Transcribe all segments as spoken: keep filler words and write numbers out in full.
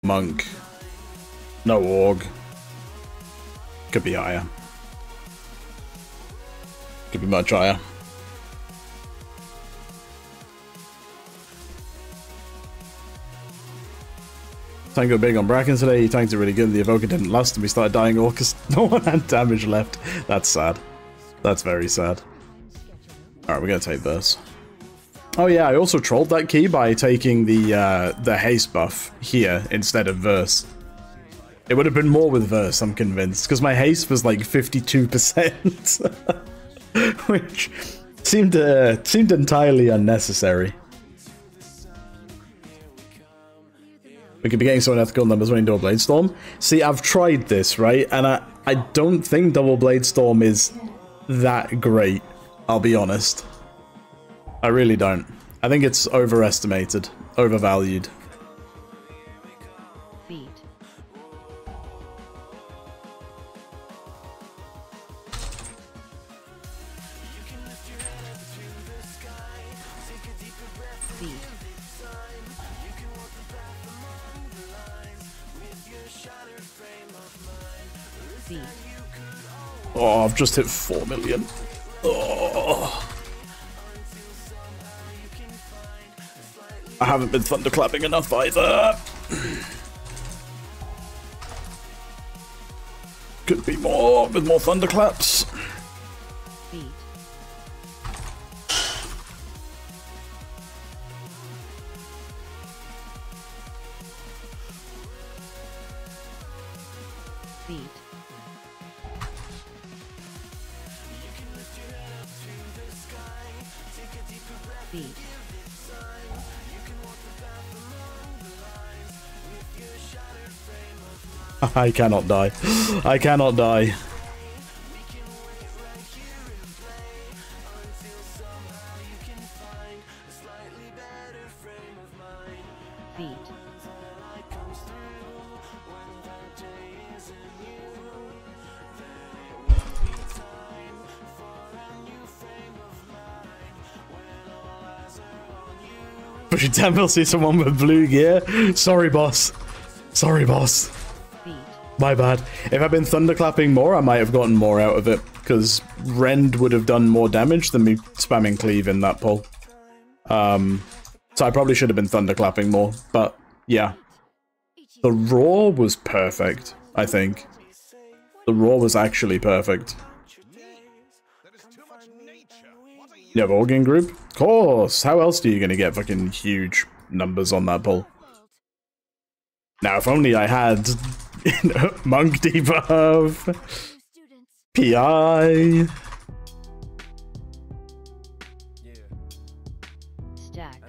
monk. No org. Could be higher. Could be much higher. Tank got big on Bracken today. He tanked it really good. The Evoker didn't last and we started dying all because no one had damage left. That's sad. That's very sad. Alright, we're gonna take this. Oh yeah, I also trolled that key by taking the uh, the haste buff here instead of verse. It would have been more with verse, I'm convinced, because my haste was like fifty-two percent, which seemed uh, seemed entirely unnecessary. We could be getting some unethical numbers running Double Blade Storm. See, I've tried this, right? And I, I don't think Double Blade Storm is that great, I'll be honest. I really don't. I think it's overestimated, overvalued. Beat. Beat. Beat. Oh, I've just hit four million. Oh. I haven't been thunderclapping enough either. Could be more with more thunderclaps. Beat. Beat. Beat. I cannot die. I cannot die. Beat. Pushing temple, see someone with blue gear. Sorry, boss. Sorry, boss. Beat. My bad. If I'd been thunderclapping more, I might have gotten more out of it, because Rend would have done more damage than me spamming cleave in that pull. Um, so I probably should have been thunderclapping more, but yeah. The roar was perfect, I think. The roar was actually perfect. You have Organ Group? Of course! How else are you gonna get fucking huge numbers on that pull? Now, if only I had Monk debuff, P I. Stack.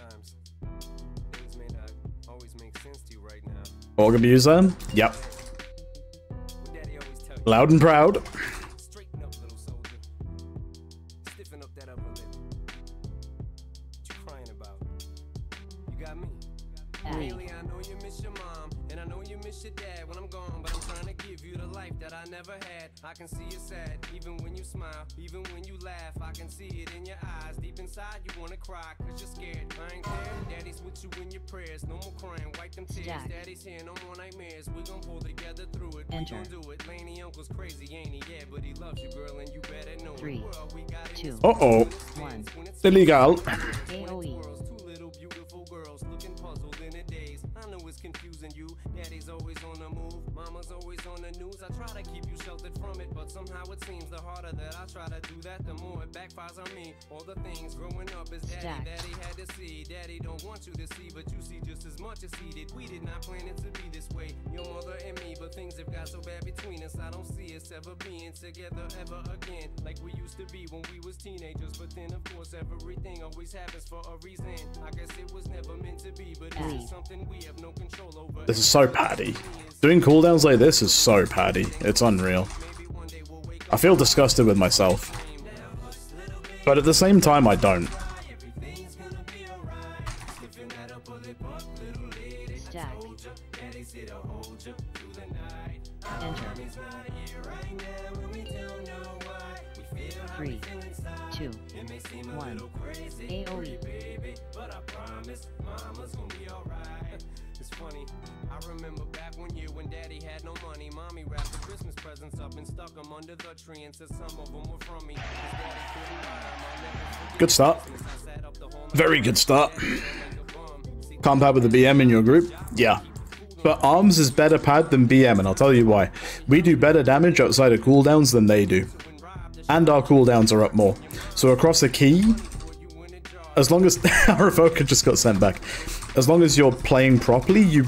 Org Abuser? Yep. Loud and proud. Really, I know you miss your mom, and I know you miss your dad when I'm gone, but I'm trying to give you the life that I never had. I can see you sad, even when you smile, even when you laugh. I can see it in your eyes, deep inside you wanna cry, cause you're scared. I ain't there, daddy's with you in your prayers, no more crying, wipe them tears. Jack. Daddy's here, no more nightmares, we gon' pull together through it. Enter. We gon' do it. Laney uncle's crazy, ain't he? Yeah, but he loves you, girl, and you better know it. Three, World we got in two, this Uh-oh. one. Illegal. AoE. Two little beautiful girls looking puzzled in a daze. I know it's confusing you. Daddy's always on the move. Mama's always on the news. I try to keep you sheltered from it, but somehow it seems the harder that I try to do that, the more it backfires on me. All the things growing up is daddy, Stack. daddy had to see. Daddy don't want you to see, but you see just as much as he did. We did not plan it to be this way, your mother and me, but things have got so bad between us. I don't see us ever being together ever again, like we used to be when we was teenagers. But then of course everything always happens for a reason. I guess it was never meant to be, but Three. it's something we have no control over. This is so paddy. Doing cooldowns like this is so paddy. It's unreal. I feel disgusted with myself. But at the same time, I don't. Stack. Enter. Three, two, one. AoE. it's funny. I remember back one year when daddy had no money. Mommy wrapped the Christmas presents up and stuck them under the tree and said some of them were from me. His daddy couldn't buy 'em. I'll never forget Good start. Christmas. I sat up the whole night Very good start. like a bum. See, Can't pad with the B M in your group? Yeah. But Arms is better pad than B M, and I'll tell you why. We do better damage outside of cooldowns than they do. And our cooldowns are up more. So across a key, as long as... our evoker just got sent back. As long as you're playing properly, you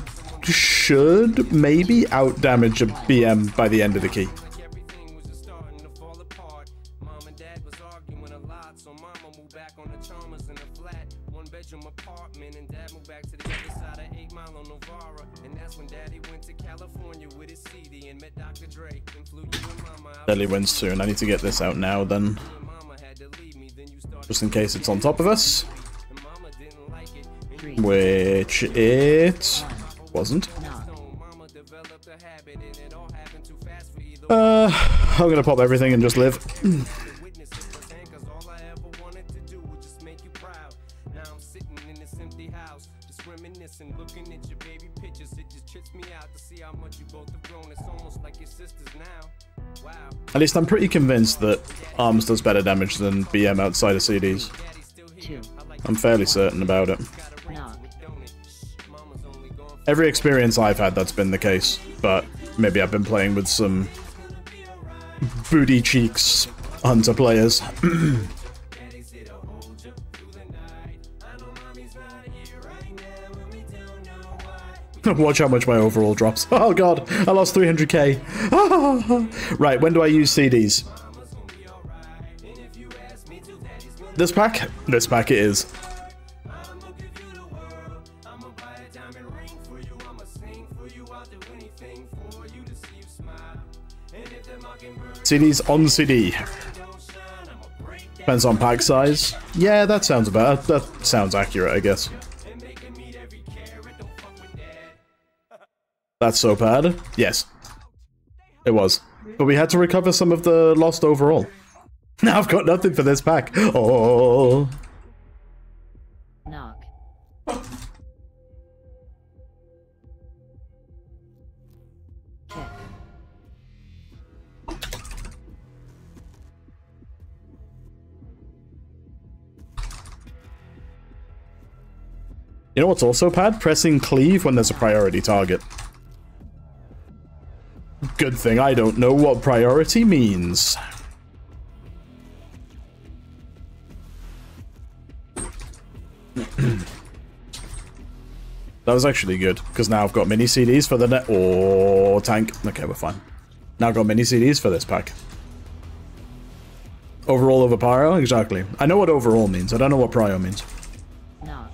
should maybe outdamage a B M by the end of the key. everything was just starting to fall apart. Mom and dad was arguing a lot, so mama moved back on the Chalmers in a flat, one bedroom apartment, and dad moved back to the other side of eight Mile on Novara. And that's when daddy went to California with his C D and met Doctor Dre and flew you and mama out. Deadly wins soon. I need to get this out now then. You and mama had to leave me, then you started Just in case it's on top of us. and mama didn't like it. And Three. Which it wasn't. Knock. so mama developed a habit, and it all happened too fast for either Uh, I'm gonna pop everything and just live. to witness it firsthand, 'cause all I ever wanted to do was just make you proud. Now I'm sitting in this empty house, just reminiscing, looking at your baby pictures. It just trips me out to see how much you both have grown. It's almost like your sisters now. Wow. At least I'm pretty convinced that Arms does better damage than B M outside of C Ds. Daddy's still here. Two. I like I'm fairly certain about it. gotta raise Knock. it, don't it? Shh, mama's only gone for Every experience I've had, that's been the case. But maybe I've been playing with some booty cheeks hunter players. daddy's here to hold you through the night. I know mommy's not here right now, and we don't know why. Watch how much my overall drops. Oh god, I lost three hundred K. Right, when do I use C Ds? Mama's gonna be alright. And if you ask me to, daddy's gonna This pack? This pack it is. I'ma give you the world. I'ma buy a diamond ring for you. I'ma sing for you. I'll do anything for you to see you smile. And if the mockingbird C Ds on C D. don't shine, I'ma break that Depends on pack size. Yeah, that sounds about. That sounds accurate, I guess. and make it meet every carrot. Don't fuck with dad. That's so bad. Yes. It was. But we had to recover some of the lost overall. Now I've got nothing for this pack. Oh. Knock. Kick. You know what's also bad? Pressing cleave when there's a priority target. Good thing I don't know what priority means. That was actually good, because now I've got mini C Ds for the net. Oh, tank. Okay, we're fine. Now I've got mini C Ds for this pack. Overall over pyro? Exactly. I know what overall means. I don't know what prio means. Knock.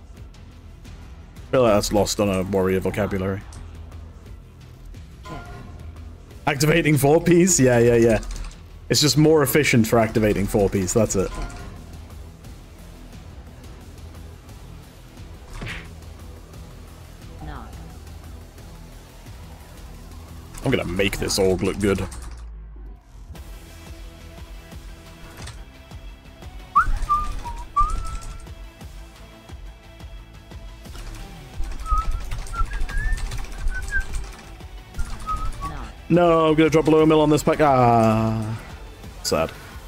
I feel like that's lost on a warrior vocabulary. Kick. Activating four Ps? Yeah, yeah, yeah. It's just more efficient for activating four Ps, that's it. Knock. I'm gonna make this org look good. Knock. No, I'm gonna drop below a mill on this pack. Ah, sad.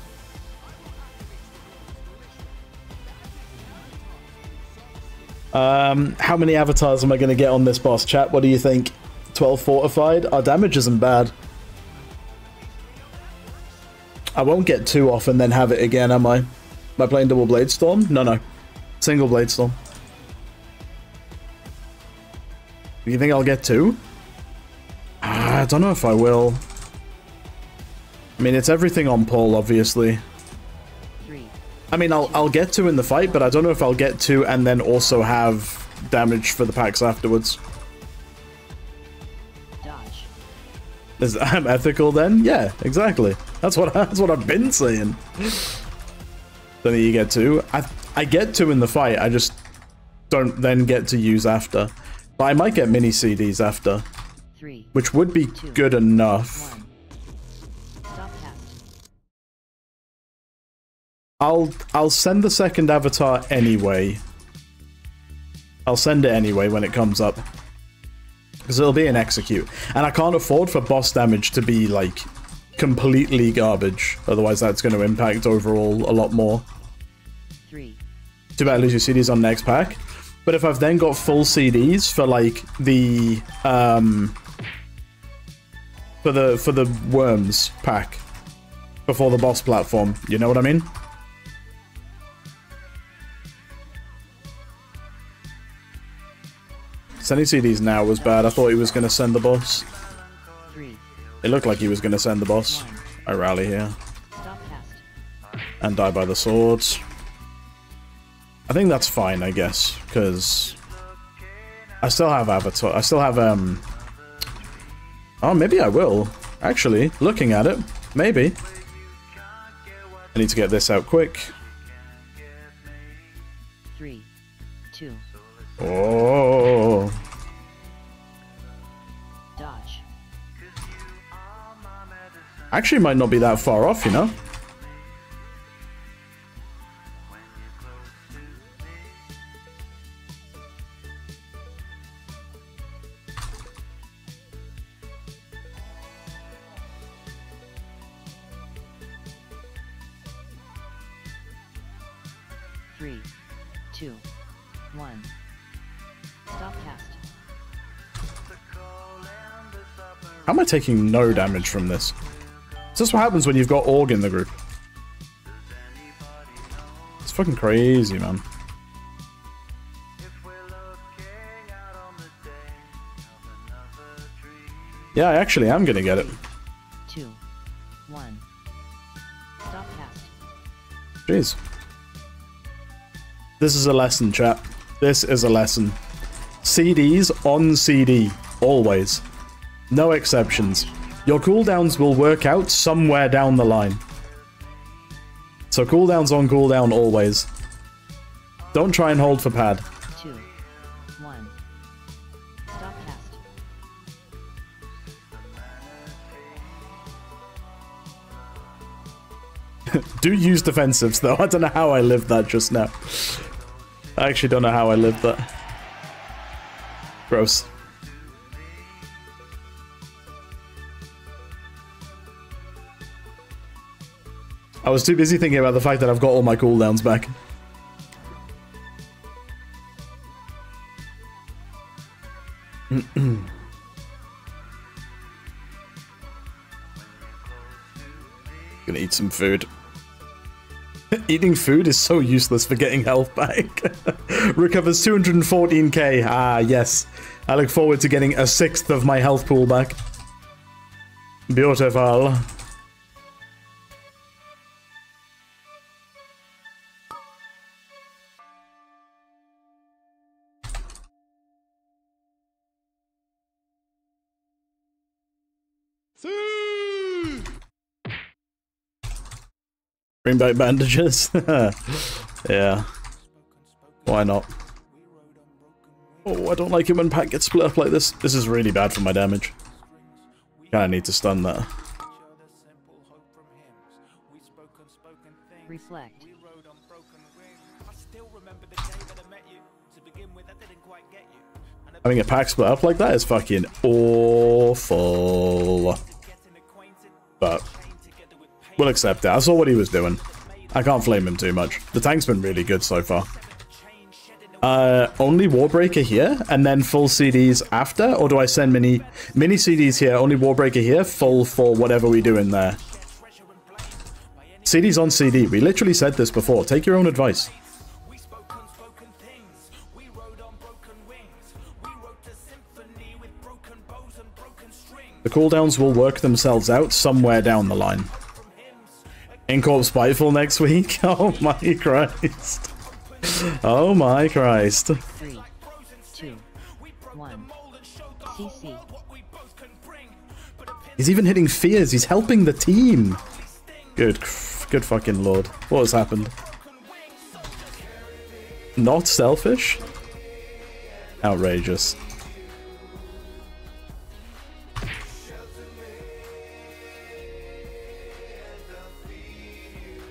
Um, how many avatars am I gonna get on this boss, chat? What do you think? twelve fortified? Our damage isn't bad. I won't get two off and then have it again, am I? Am I playing double blade storm? No, no. Single blade storm. Do you think I'll get two? Ah, I don't know if I will. I mean, it's everything on pull, obviously. Three. I mean, I'll I'll get two in the fight, but I don't know if I'll get two and then also have damage for the packs afterwards. Dodge. Is I'm ethical then? Yeah, exactly. That's what that's what I've been saying. Then you get two. I I get two in the fight. I just don't then get to use after. But I might get mini C Ds after, Three. which would be Two. good enough. One. Stop tap. I'll I'll send the second avatar anyway. I'll send it anyway when it comes up. Because it'll be an execute. And I can't afford for boss damage to be, like, completely garbage. Otherwise that's going to impact overall a lot more. Three. Too bad I lose your C Ds on next pack. But if I've then got full C Ds for, like, the, um... For the, for the worms pack. Before the boss platform. You know what I mean? Sending C Ds now was bad. I thought he was going to send the boss. Three. It looked like he was going to send the boss. I rally here. Stop cast. And die by the swords. I think that's fine, I guess. Because... I still have Avatar. I still have, um... Oh, maybe I will. Actually, looking at it. Maybe. I need to get this out quick. Three. Two. Oh. Dodge. Actually might not be that far off, you know? Three. Two. One. Stop cast. How am I taking no damage from this? Is this what happens when you've got Org in the group? It's fucking crazy, man. Yeah, I actually am gonna get it. Two. One. Stop cast. Jeez. This is a lesson, chat. This is a lesson. C Ds on C D. Always. No exceptions. Your cooldowns will work out somewhere down the line. So cooldowns on cooldown always. Don't try and hold for pad. Two. One. Stop cast. Do use defensives though. I don't know how I lived that just now. I actually don't know how I lived that. Gross. I was too busy thinking about the fact that I've got all my cooldowns back. Gonna eat some food. Eating food is so useless for getting health back. Recovers two hundred fourteen K. Ah, yes. I look forward to getting a sixth of my health pool back. Beautiful. Bring back bandages? Yeah. Why not? Oh, I don't like it when pack gets split up like this. This is really bad for my damage. Kinda need to stun that. Reflect. Having a pack split up like that is fucking awful. But we'll accept it. I saw what he was doing. I can't flame him too much. The tank's been really good so far. Uh, only Warbreaker here, and then full C Ds after? Or do I send mini mini C Ds here, only Warbreaker here, full for whatever we do in there? C Ds on C D. We literally said this before. Take your own advice. The cooldowns will work themselves out somewhere down the line. Incorp Spiteful next week? Oh my Christ. Oh my Christ. Three. Two. One. C C. He's even hitting fears. He's helping the team. Good, good fucking lord. What has happened? Not selfish? Outrageous.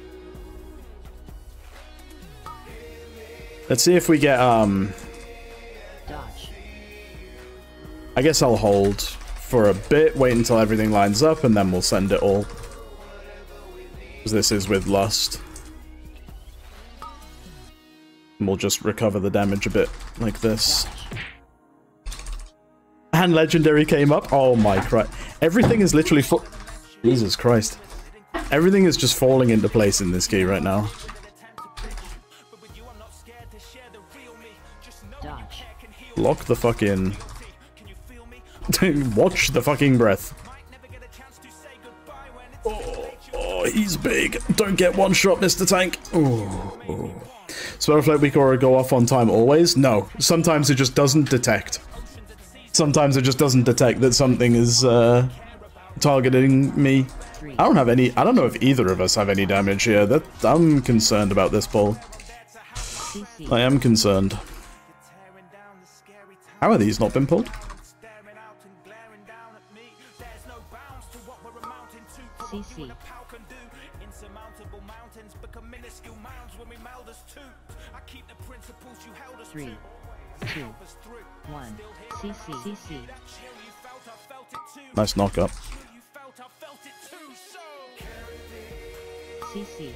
Let's see if we get, um... I guess I'll hold for a bit, wait until everything lines up, and then we'll send it all. Because this is with Lust. And we'll just recover the damage a bit, like this. And Legendary came up. Oh my Christ. Everything is literally full. Jesus Christ. Everything is just falling into place in this key right now. Dodge. Lock the fuck in. Watch the fucking breath. Oh, oh, he's big. Don't get one shot, Mister Tank. Oh, oh. Spell Reflect weak aura go off on time always? No. Sometimes it just doesn't detect. Sometimes it just doesn't detect that something is uh, targeting me. I don't have any. I don't know if either of us have any damage here. That I'm concerned about this pull. I am concerned. How are these not been pulled? C C. Three, two, one. C C. C C. Nice knock up. C C.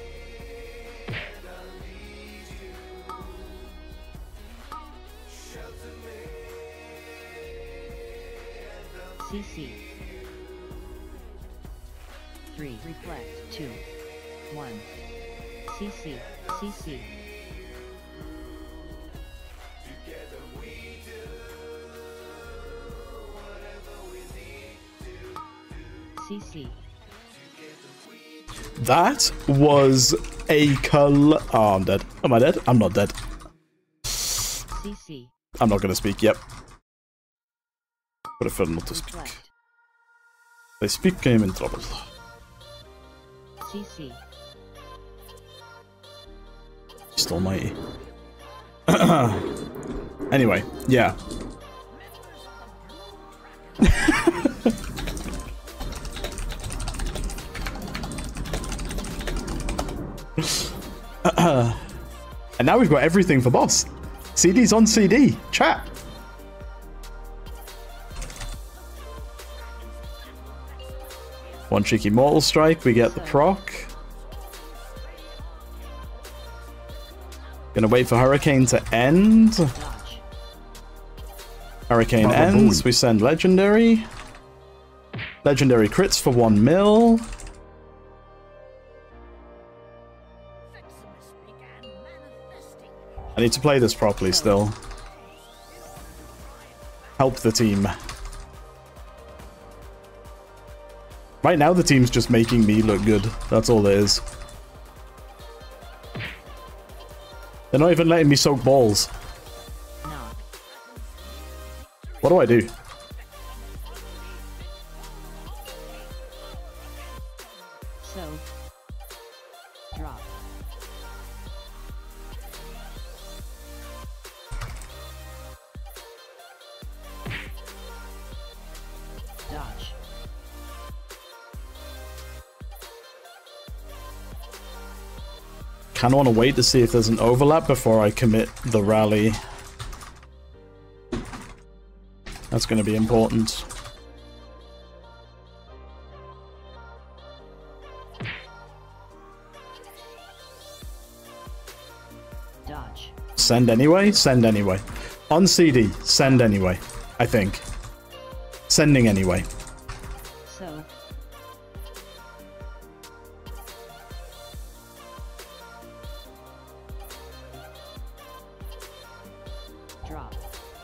C C. Three. Reflect. Two. One. C C. C C. C C. That was a col- Oh, I'm dead. Am I dead? I'm not dead. C C. I'm not gonna speak, yep. Prefer not to speak. Reflect. If I speak, I'm in trouble. C C. Just almighty. Anyway, yeah. And now we've got everything for boss. C D's on C D. Chat. One cheeky Mortal Strike. We get the proc. Gonna wait for Hurricane to end. Dodge. Hurricane Baba ends. boy. We send Legendary. Legendary crits for one mil. I need to play this properly still. Help the team. Right now the team's just making me look good. That's all it is. They're not even letting me soak balls. Knock. What do I do? So. Drop. Dodge. Kinda wanna wait to see if there's an overlap before I commit the rally. That's gonna be important. Dodge. Send anyway? Send anyway. On C D, send anyway. I think. Sending anyway. So. Drop.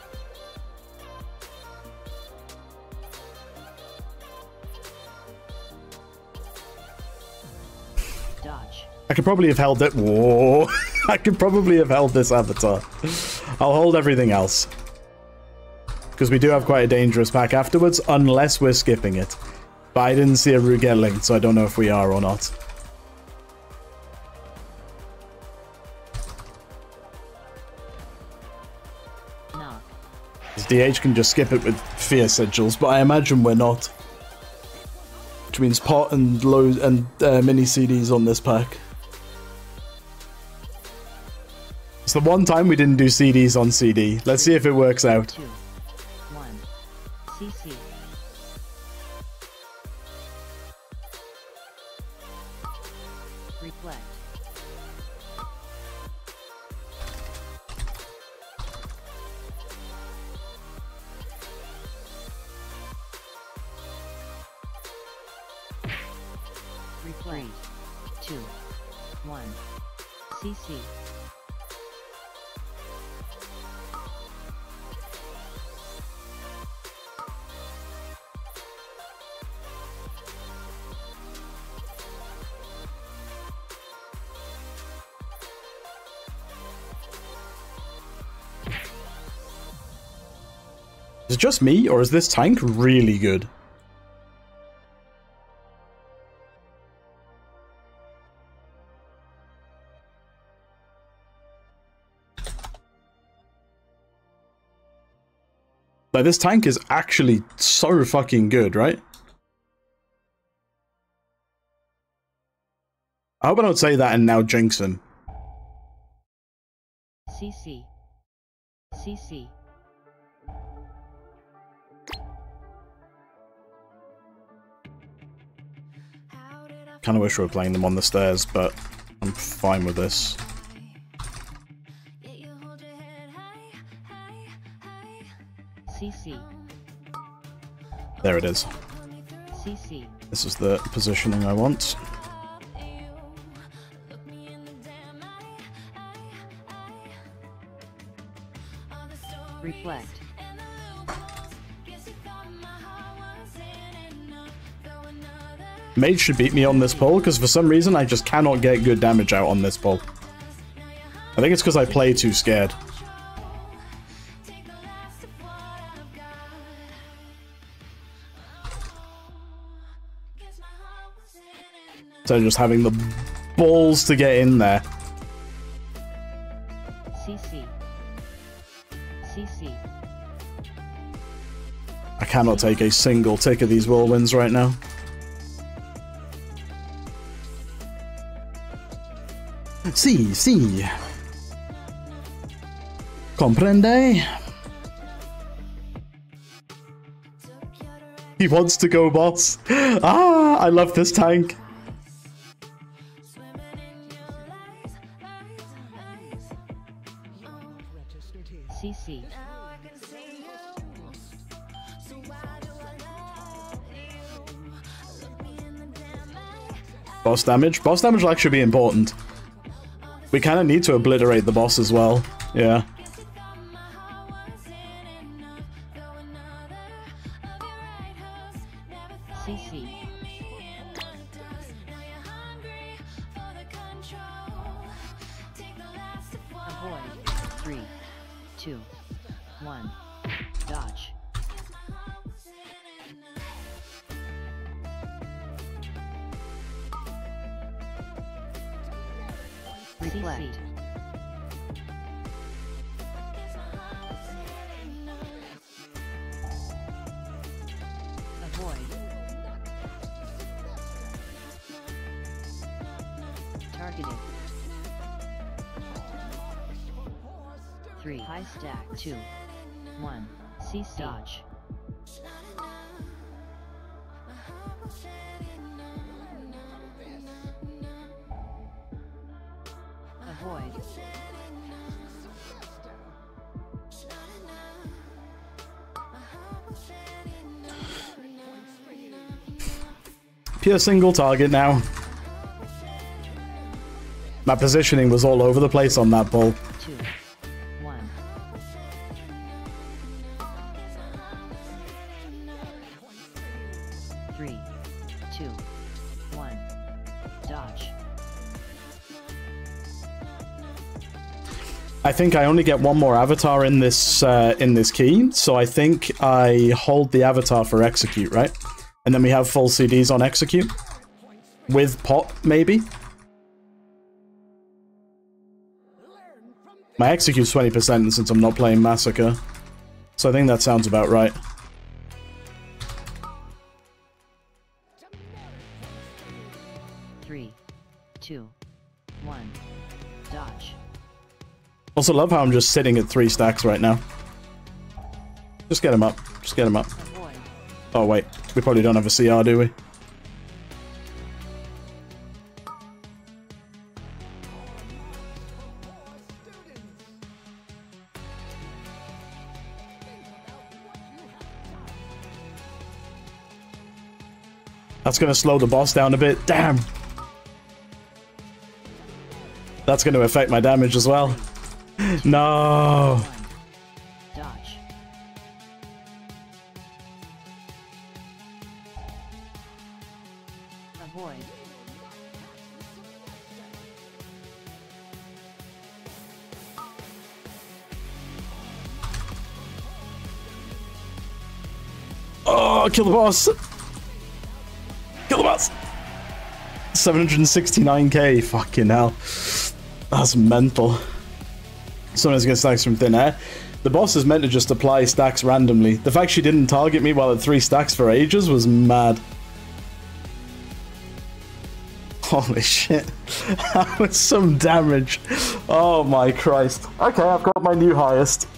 Dodge. I could probably have held it. Whoa. I could probably have held this avatar. I'll hold everything else. Because we do have quite a dangerous pack afterwards, unless we're skipping it. But I didn't see a route get linked, so I don't know if we are or not. Knock. D H can just skip it with fear sigils, but I imagine we're not. Which means pot and low and uh, mini C Ds on this pack. It's the one time we didn't do C Ds on C D. Let's see if it works out. Two. One. C C. Reflect. Reflect. Two. One. C C. Is it just me, or is this tank really good? Like, this tank is actually so fucking good, right? I hope I don't say that and now jinx him. C C. C C. Kind of wish we were playing them on the stairs, but I'm fine with this. C C. There it is. C C. This is the positioning I want. Reflect. Mage should beat me on this pull, because for some reason I just cannot get good damage out on this pull. I think it's because I play too scared. So just having the balls to get in there. C C. C C. I cannot take a single tick of these whirlwinds right now. Si, si. Comprende? He wants to go, boss. Ah, I love this tank. C C. Boss damage? Boss damage will actually be important. We kind of need to obliterate the boss as well. Yeah. C C. Avoid. Three. Two. One. Dodge. Reflect. Avoid. Targeted. Three. High stack. Two. One. C C. Dodge. Avoid. Pure single target now. My positioning was all over the place on that ball. Two. One. Three. Two. One. Dodge. I think I only get one more avatar in this uh, in this key, so I think I hold the avatar for execute, right? And then we have full C Ds on execute with pot, maybe. My execute's twenty percent since I'm not playing Massacre, so I think that sounds about right. Three. Two. One. Dodge. Also love how I'm just sitting at three stacks right now. Just get him up. Just get him up. Avoid. Oh wait, we probably don't have a C R, do we? That's going to slow the boss down a bit. Damn! That's going to affect my damage as well. No! Dodge. Avoid. Oh, kill the boss! Kill the boss! seven hundred sixty-nine K, fucking hell. That's mental. Someone's gonna stacks from thin air. The boss is meant to just apply stacks randomly. The fact she didn't target me while at three stacks for ages was mad. Holy shit. That was some damage. Oh my Christ. Okay, I've got my new highest.